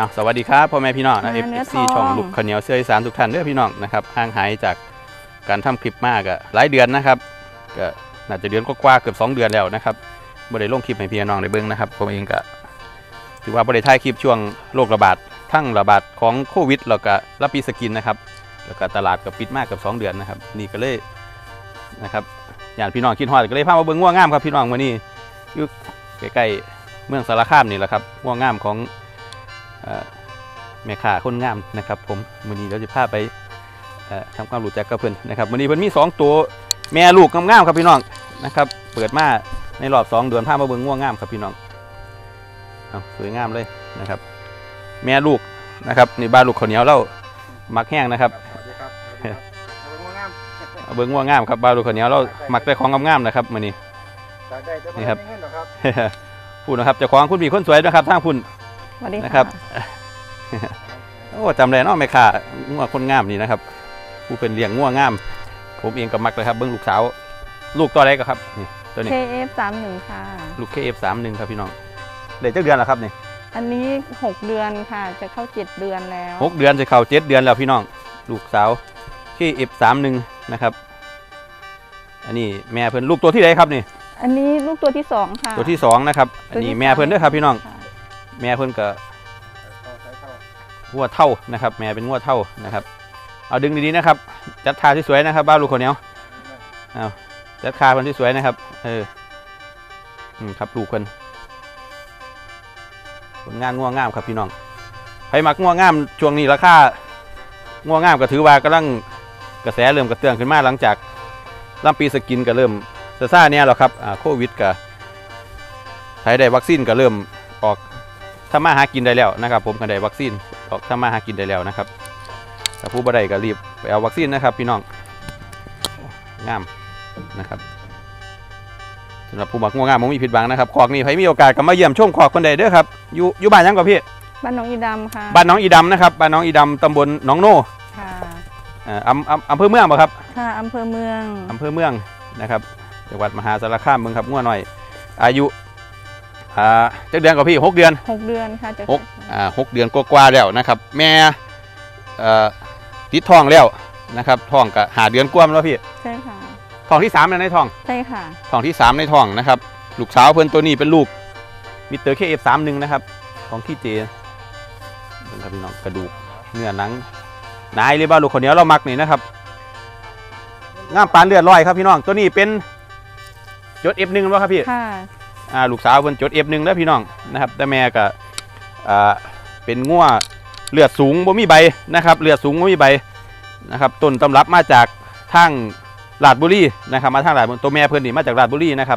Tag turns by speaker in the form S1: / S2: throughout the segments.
S1: สวัสดีครับพ่อแม่พี่น้องนะ FC ช่องลูกข้าวเหนียวเสื้ออีสานทุกท่านเด้อพี่น้องนะครับห่างหายจากการทำคลิปมากอะหลายเดือนนะครับก็น่าจะเดือนกว่าเกือบ2 เดือนแล้วนะครับบ่ได้ลงคลิปให้พี่น้องได้เบิ่งนะครับผมเองก็ถือว่าบ่ได้ถ่ายคลิปช่วงโรคระบาดทั้งระบาดของโควิดแล้วก็รับปีสกินนะครับแล้วก็ตลาดก็ปิดมากเกือบ2 เดือนนะครับนี่ก็เลยนะครับอย่างพี่น้องคิดฮอดก็เลยพามาเบิ่งงัวงามครับพี่น้องวันนี้อยู่ใกล้ๆเมืองสารคามนี่แหละครับงัวงามของแม่ค้าคนงามนะครับผมวันนี้เราจะพาไปทำความรู้จักกับเพื่อนนะครับวันนี้เพื่อนมี2 ตัวแม่ลูกงามๆครับพี่น้องนะครับเปิดมาในรอบ2 เดือนพามาเบิ่งง่วงงามครับพี่น้องสวยงามเลยนะครับแม่ลูกนะครับนี่บ้านลูกข้าวเหนียวเล่ามักแห้งนะครับเบิ่งง่วงงามครับบ้านลูกข้าวเหนียวเรามักได้ของงามๆนะครับวันนี้นี่ครับพูดนะครับเจ้าของคุณพี่คนสวยนะครับทางพุ่นนะครับโอ้จำได้เนาะแม่ค้างัวคนงามนี่นะครับผู้เป็นเลี้ยงงัวงามผมเองก็มักเลยครับเบิ้งลูกสาวลูกตัวแรกครับนี่ตัวนี้
S2: KF31 ค่ะ
S1: ลูก KF31 ครับพี่น้องเด็กเจ้าเดือนแล้วครับนี่
S2: อันนี้6 เดือนค่ะจะเข้า7 เดือนแล้ว
S1: 6 เดือนจะเข้า7 เดือนแล้วพี่น้องลูกสาว KF31 นะครับอันนี้แม่เพิ่นลูกตัวที่ไหนครับนี่
S2: อันนี้ลูกตัวที่2ค่ะ
S1: ตัวที่2นะครับอันนี้แม่เพิ่นด้วยครับพี่น้องแม่เพิ่นก็งัวเท่านะครับแม่เป็นงัวเท่านะครับเอาดึงดีๆนะครับจัดคาที่สวยนะครับบ้านลูกข้าวเหนียวเอาจัดคาคนที่สวยนะครับครับลูกคนผลงานงัวงามครับพี่น้องใครมักงัวงามช่วงนี้ราคางัวงามก็ถือว่ากำลังกระแสเริ่มกระเตื้องขึ้นมาหลังจากลำปีสกินก็เริ่มซ่าเนี่ยหรอครับโควิดก็ใครได้วัคซีนก็เริ่มออกทำมาหากินได้แล้วนะครับผมก็ได้วัคซีนออกทำมาหากินได้แล้วนะครับแต่ผู้บ่ได้ก็รีบไปเอาวัคซีนนะครับพี่น้องงามนะครับสำหรับผู้มักงัวงามผมมีผิดหวังนะครับขอกนี่ใครมีโอกาสก็มาเยี่ยมชมขอกคนใดเด้อครับอยู่บ้านยังกับพี่
S2: บ้านน้องอีดำค่ะ
S1: บ้านน้องอีดำนะครับบ้านน้องอีดำตำบลหนองโน่
S2: ค่ะ
S1: อำเภอเมืองป่ะครับ
S2: ค่ะอำเภอเมือง
S1: นะครับจังหวัดมหาสารคามเมืองครับงัวหน่อยอายุจะเดือนกับพี่6 เดือน
S2: ค่ะจะ
S1: 6 เดือนกว่าแล้วนะครับแม่ติดท้องแล้วนะครับท้องก็5 เดือนกว่าแล้วพี่
S2: ใช่ค่ะ
S1: ท้องที่3ในท้อง
S2: ใช่ค่ะ
S1: ท้องที่3ในท้องนะครับลูกสาวเพื่อนตัวนี้เป็นลูกมิสเตอร์ KF31 นะครับของขี้เจครับพี่น้องกระดูกเนื้อหนังนายเลยบ้าลูกคนนี้เรามักนี่นะครับงามปานเลือดลอยครับพี่น้องตัวนี้เป็นจด F1 แล้วครับพี่
S2: ค่ะ
S1: ลูกสาวเป็นจด F1 แล้วพี่น้องนะครับแต่แม่ก็เป็นงัวเลือดสูงบ่มีใบนะครับเลือดสูงบ่มีใบนะครับต้นตำรับมาจากทางราชบุรีนะครับมาทางราชตัวแม่เพื่อนนี่มาจากราชบุรีนะครับ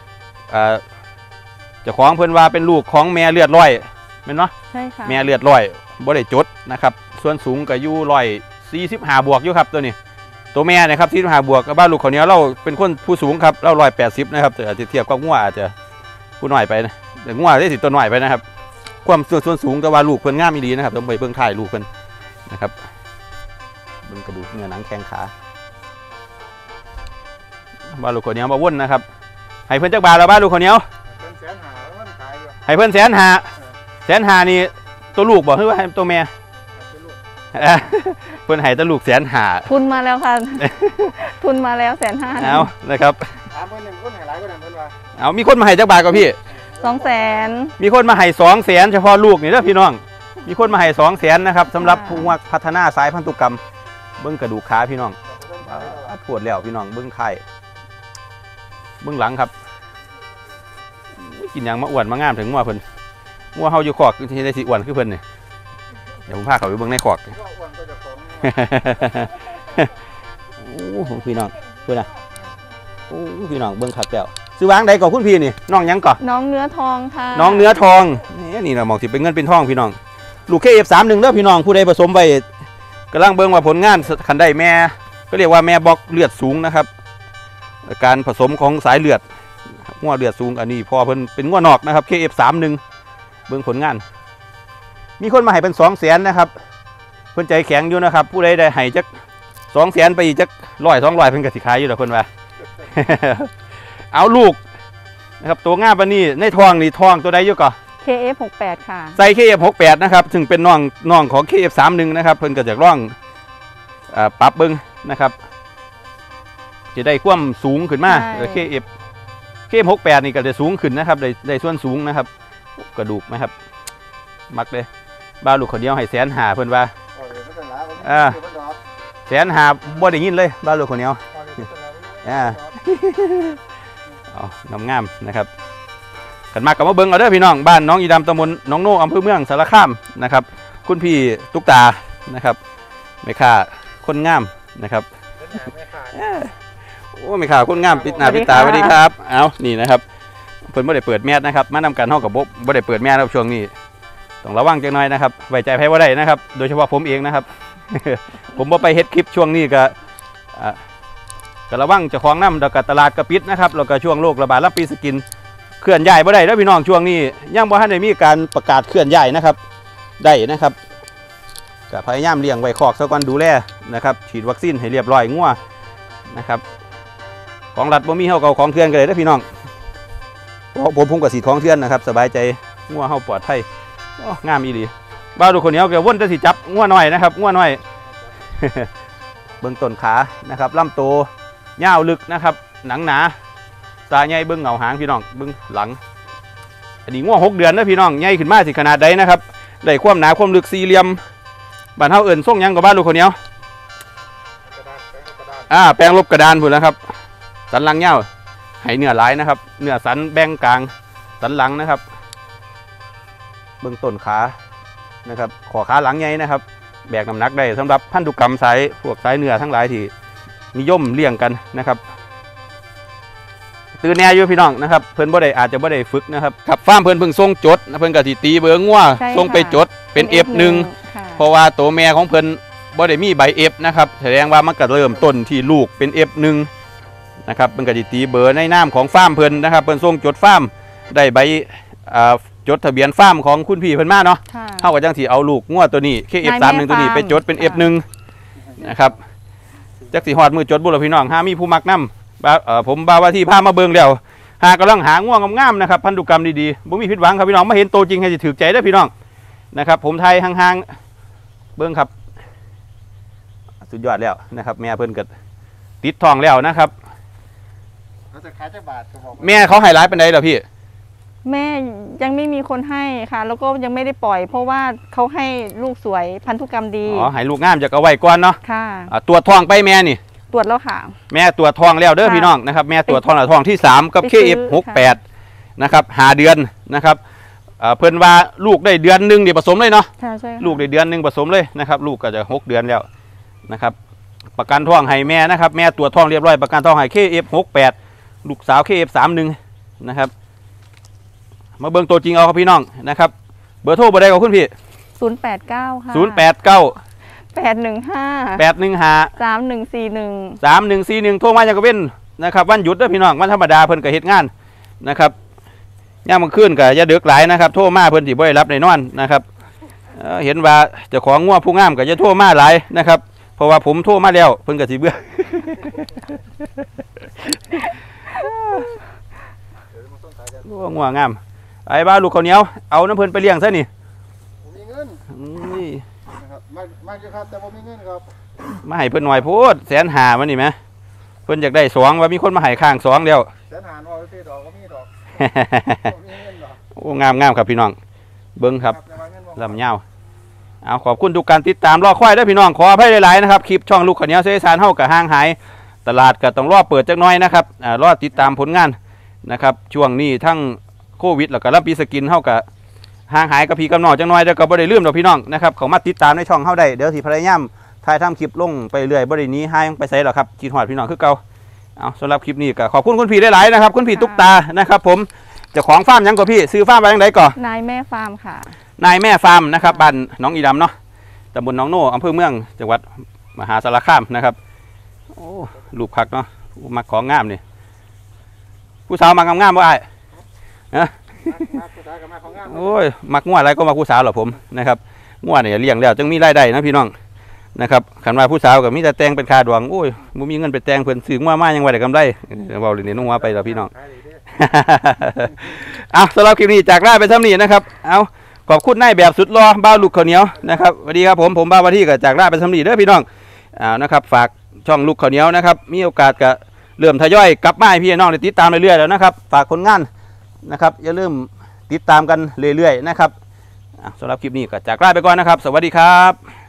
S1: เจ้าของเพื่อนว่าเป็นลูกของแม่เลือดลอยเป็นเนาะ
S2: ใช่ค่ะ
S1: แม่เลือดลอยบ่ได้จดนะครับส่วนสูงก็อยู่145 บวกอยู่ครับตัวนี้ตัวแม่นะครับ45 บวกบ้านลูกคนนี้เราเป็นคนผู้สูงครับเรา180นะครับแต่เทียบกับงัวอาจจะผู้น้อยไปนะแต่งัวได้สิตัวน้อยไปนะครับความส่วนสูงกับว่าลูกเพิ่นงามดีนะครับต้องไปเบิ่งถ่ายลูกเพิ่นนะครับเบิ่งกระดูกเนื้อหนังแข้งขาบ้านลูกคนนี้มาว่นนะครับให้เพิ่นจักบาทแล้วบ้านลูกคนนี้ให้เพิ่น150,000นี่ตัวลูกบอกว่าให้ตัวแม่เพิ่นให้ตัวลูก150,000
S2: ทุนมาแล้วค่ะทุนมาแล้ว150,000
S1: เอานะครับ
S3: คนให้หลายคนเพิ่นว่า
S1: เอามีคนมาให้จักบาทกับพี่
S2: 200,000
S1: มีคนมาให้200,000เฉพาะลูกนี่เด้อพี่น้องมีคนมาให้200,000นะครับสำหรับผู้วักพัฒนาสายพันธุกรรมเบิ้งกระดูกขาพี่น้องปวดแล้วพี่น้องเบิ้งไข่เบิ้งหลังครับกินอย่างมาอ้วนมางามถึงงัวเพิ่นงัวเฮาอยู่ขอกที่ได้สิอ้วนคือเพิ่นนี่เดี๋ยวผมพาเขาไปเบิ้งในขอกโอ้พี่น้องเพื่อนนะโอ้พี่น้องเบิ้งขัดแก้วซื้อวางใดก่อนคุณพี่นี่น้องยังก่อน
S2: น้องเนื้อทองค่ะ
S1: น้องเนื้อทองนี่เรามองที่เป็นเงินเป็นทองพี่น้องลูก KF31 เด้อพี่น้องผู้ใดผสมไปกำลังเบิ่งว่าผลงานคันได้แม่ก็เรียกว่าแม่บล็อกเลือดสูงนะครับการผสมของสายเลือดงัวเลือดสูงอันนี้พอเพิ่นเป็นงัวนอกนะครับ KF31 เบิ่งผลงานมีคนมาให้เป็น200,000นะครับเพิ่นใจแข็งอยู่นะครับผู้ใดได้ให้จัก200,000ไปอีกจัก100-200เพิ่นก็สิขายอยู่ดอกเพิ่นว่าเอาลูกนะครับตัวง่าปานนี้ในทองนี่ทองตัวใดอยู่ก่อน
S2: KF68 ค่ะ
S1: ใส่ KF68 นะครับซึ่งเป็นน้องของ KF31 นะครับเพิ่นก็จะร่องปรับเบิ้งนะครับจะได้ความสูงขึ้นมาKF68 นี่ก็จะสูงขึ้นนะครับได้ส่วนสูงนะครับกระดูกนะครับมักเลยบ้าลูกคนเดียวให้150,000เพิ่นว่า150,000บ่ได้ยินเลยบ้าลูกคนเดียวงามๆนะครับกันมากกับมาเบิ้งเอาเด้อพี่น้องบ้านน้องอีดำตำบลน้องโน่อำเภอเมืองสารคามนะครับคุณพี่ตุ๊กตานะครับแม่ค้าคนงามนะครับโอ้แม่ค้าคนงามปิดหน้าปิดตาสวัสดีครับเอานี่นะครับเพิ่นบ่ได้เปิดแมสนะครับมานำกันเฮากับบ่ได้เปิดแมสครับช่วงนี้ต้องระวังจังหน่อยนะครับไว้ใจไผบ่ได้นะครับโดยเฉพาะผมเองนะครับ ผมบ่ไปเฮ็ดคลิปช่วงนี้ก็ระวังเจ้าของน้ำแล้วก็ตลาดก็ปิดนะครับแล้วก็ช่วงโรคระบาดรับปีสกินเคลื่อนย้ายบ่ได้แล้วพี่น้องช่วงนี้ยังบ่ทันได้มีการประกาศเคลื่อนย้ายนะครับได้นะครับก็พยายามเลี้ยงไว้คอกซะก่อนดูแลนะครับฉีดวัคซีนให้เรียบร้อยงัวนะครับของรัฐบ่มีเฮาก็เอาของเถื่อนกันเลยนะพี่น้องผมก็สีของเถื่อนนะครับสบายใจงัวเฮาปลอดภัยงามอีหลีบ้าวดูคนเหนียวก็วนจะสิจับงัวน้อยนะครับงัวน้อย เบื้องต้นขานะครับลำตัวยาวลึกนะครับหนังหนาตาใหญ่เบื้องเหงาหางพี่น้องเบื้องหลังอันนี้งัว6 เดือนนะพี่น้องใหญ่ขึ้นมาสิขนาดใดนะครับได้ความหนาความลึกสี่เหลี่ยมบ้านเฮาเอิ้นส่งยังกับบ้านลูกคนเหนียวแปลงลบกระดานพุ่นแล้วครับสันหลังเงาให้เนื้อหลายนะครับเนื้อสันแบ่งกลางสันหลังนะครับเบื้องต้นขานะครับขอขาหลังใหญ่นะครับแบกน้ำหนักได้สำหรับพันธุกรรมสายพวกสายเนื้อทั้งหลายที่นิยมเลี้ยงกันนะครับตื่นแน่อยู่พี่น้องนะครับเพิ่นบ่ได้อาจจะบ่ได้ฝึกนะครับกับฟาร์มเพิ่นเพิ่งส่งจดเพิ่นก็สิตีเบอร์งัวส่งไปจดเป็น F1 เพราะว่าตัวแม่ของเพิ่นบ่ได้มีใบ F นะครับแสดงว่ามันก็เริ่มต้นที่ลูกเป็น F1 นะครับเพิ่นก็สิตีเบอร์ในนามของฟาร์มเพิ่นนะครับเพิ่นส่งจดฟาร์มได้ใบจดทะเบียนฟาร์มของคุณพี่เพิ่นมาเนาะเท่ากับจังสิเอาลูกงัวตัวนี้ KF31 ตัวนี้ไปจดเป็น F1 นะครับจักสิฮอดมือจดบุรุษพี่น้องหามีผู้มักนำผมบ่าวว่าที่พามาเบิ่งแล้วหากำลังหาง่วงงามๆนะครับพันธุกรรมดีๆบ่มีผิดหวังครับพี่น้องมาเห็นโตจริงให้สิถูกใจได้พี่น้องนะครับผมไทยห่างๆเบิ่งครับสุดยอดแล้วนะครับแม่เพิ่นก็ติดทองแล้วนะครับแม่เขาให้ร้ายเป็นไดเหรอพี่
S2: แม่ยังไม่มีคนให้ค่ะแล้วก็ยังไม่ได้ปล่อยเพราะว่าเขาให้ลูกสวยพันธุกรรมดี
S1: ให้ลูกงามจะเอาไว้ก่อนเนาะ
S2: ค่ะ
S1: ตัวทองไปแม่นี่
S2: ตรวจแล้วค่ะ
S1: แม่ตรวจทองแล้วเด้อพี่น้องนะครับแม่ตรวจทองแล้วทองที่3กับ KF68 นะครับ5 เดือนนะครับเพิ่นว่าลูกได้เดือนนึงนี่ผสมเลยเนาะ
S2: ใช่
S1: ลูกได้เดือนนึงผสมเลยนะครับลูกก็จะ6 เดือนแล้วนะครับประกันทองให้แม่นะครับแม่ตรวจทองเรียบร้อยประกันทองให้ KF68 ลูกสาว KF31 นะครับมาเบิ่งตัวจริงเอาครับพี่น้องนะครับเบอร์โทรเบอร์ใดของคุณพี่
S2: 089ค่ะ
S1: 8913141 โทรมาอย่างกับเป็นนะครับวันหยุดเด้อพี่น้องวันธรรมดาเพิ่นก็เฮ็ดงานนะครับย่ามมื้อคืนก็อย่าดึกหลายนะครับโทรมาเพิ่นสิบ่ได้รับได้นอนนะครับเห็นว่าเจ้าของงัวผู้งามก็อย่าโทรมาหลายนะครับเพราะว่าผมโทรมาแล้วเพิ่นก็สิเบื่องัวงามไอ้บ้าลูกข้าวเหนียวเอาน้ำเพิ่นไปเลี้ยงซะนี่
S3: มีเงินนะครับมาเยอะครับแต่ผมมีเงินครับ
S1: มาให้เพิ่นหน่อยโพด150,000มันนี่ไหมเพิ่นอยากได้2ว่ามีคนมาให้ข้าง2แล้ว
S3: 150,000ว่าซื้อดอกก็มีดอก
S1: โอ้งามครับพี่น้องเบิ้งครับลำยาวเอาขอบคุณทุกการติดตามรอคอยด้วยพี่น้องขออภัยหลายๆนะครับคลิปช่องลูกข้าวเหนียวเสสารเฮากับห่างหายตลาดก็ต้องรอเปิดจักหน่อยนะครับรอติดตามผลงานนะครับช่วงนี้ทั้งโควิดแล้วก็รับปีสกินเฮากับห่างหายกับพี่กำนองจังน้อยเดี๋ยวก็บ่ได้ลืมดอกพี่น้องนะครับเขามาติดตามในช่องเฮาได้เดี๋ยวสิพยายามถ่ายทำคลิปลงไปเรื่อยบ่ได้นี้หายไปไสหรอกครับคิดฮอดพี่น้องคือเก่าเอาสำหรับคลิปนี้ก็ขอบคุณคุณพี่หลายๆนะครับคุณพี่ตุ๊กตานะครับผมเจ้าของฟาร์มยังก่อพี่ซื้อฟาร์มไปยังไงก่อน
S2: นายแม่ฟาร์มค่ะ
S1: นายแม่ฟาร์มนะครับบ้านน้องอีดำเนาะตำบลน้องโน่อำเภอเมืองจังหวัดมหาสารคามนะครับโอ้ลูกผักเนาะมักของงามนี่ผู้สาวมักงามบ่ไอ้นะโอ้ยมักงัวอะไรก็มักผู้สาวเหรอผมนะครับงัวเนี่ยเลี้ยงแล้วจึงมีรายได้นะพี่น้องนะครับขันว่าผู้สาวกับมีแต่แต่งเป็นคาดวงโอ้ยบ่มีเงินไปแต่งเพิ่นซื้องัวมายังไว้ได้กำไรเว้าเรื่องนี้น้องว่าไปแล้วพี่น้องเอาสำหรับคลิปนี้จากลาไปซ้ำนี้นะครับเอาขอบคุณนายแบบสุดรอบ้าวลูกข้าวเหนียวนะครับสวัสดีครับผมบ้าววันที่ก็จากลาไปซ้ำนี้เด้อพี่น้องนะครับฝากช่องลูกข้าวเหนียวนะครับมีโอกาสก็เริ่มทยอยกลับมาให้พี่น้องได้ติดตามเรื่อยๆแล้วนะครับฝากผลงานนะครับอย่าลืมติดตามกันเรื่อยๆนะครับสำหรับคลิปนี้ก็จากลาไปก่อนนะครับสวัสดีครับ